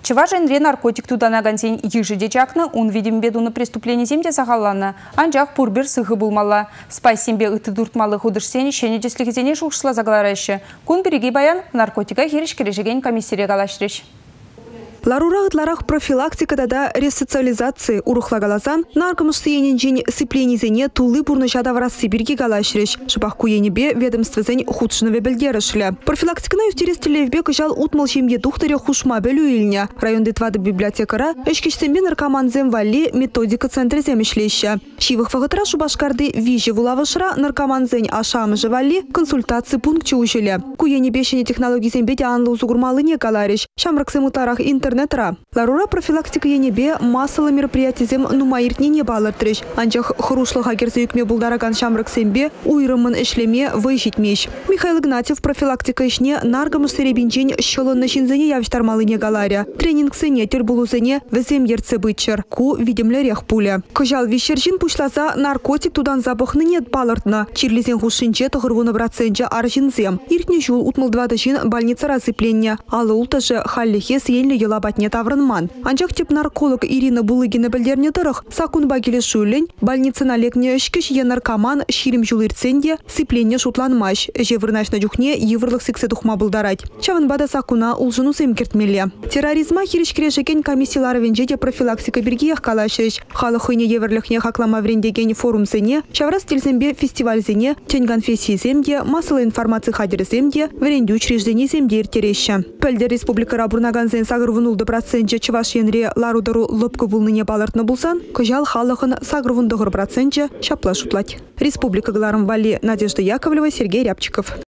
Чывашенре наркотик туданагансен ежеде чакны, он видим бедуны преступление земде сағаланы. Анжақ пурбир сығы булмала. Спай сембе ыты дуртмалы худышсен, шенедеслігізене шуқшыла загаларайшы. Кун береги баян наркотика хереш кережеген комиссия галаштреш. Ларура ытларах профилактикада да ресоциализации урухлагаласан наркомышсы ененжен сыпленизене тулы бурнышада враз Сибирги галашреш. Шыбахку енебе ведомствозен худшынове бельдерышля. Профилактикана юстерестелевбе кыжал утмал шемге тухтаре хушма белю ильня. Район детвады библиотекара эшкешсембе наркоманзем вали методика центра земешлеща. Шивых фагатра шубашкарды виже вулавышра наркоманзен ашамыжы вали консультации пункт учеля. Ку енебе шене технологии зембеде анлы узугурмалыне галареш. Шамраксем утарах интернетра. Ларура профилактика енебе массалы мероприятиезем нумайыртне балыртреш. Анчах хрушлыға керзі юкме булдараган шамраксембе уйрымын ішлеме выжитмеш. Михаил Игнатьев профилактика ішне наргамыш серебинчен шылынны шинзене явштармалыне галаря. Тренинг сене тербулузене візем ерце бычыр. Ку видимлерех пуля. Кыжал вещержин пушласа наркотик тудан запахны нет балыртна. Чирлизен хушинче тұғырғыны братсенче аржинзем. Иртне жул утмылдвадышин больница разыпленне. Алы ултажы халлихе сиенлі ела батне таврынман. Анчах тип нарколог Ирина Булыгина білдерне тұрық, сакун багеле шулень, больницына лекне үшкіш е наркоман ширим жулырценде сыпленне шутланмаш. Жевырнашна жүхне еврлық сіксе тухма бұлдарать. Чавынбада сакуна улжыну семкертмеле. Терроризма хиришкерешеген комиссиялары венжеде профилактика бергеях калашыш. Халықыне еврліхне хаклама врендеген форум зене, шаврас тельзембе фестиваль зене, тенганфессии земде, массовой информации хадер земде, вренді учреждений земде иртереща. Пөлді республика рабурнаган зен сагырвынулды процентче чываш енре ларудару лопку вулныне балартны булсан, кыжал халықын сагырвындығыр процентче шапла шутлать. Республика Гларым Вали, Надежда Яковлева, Сергей Рябчиков.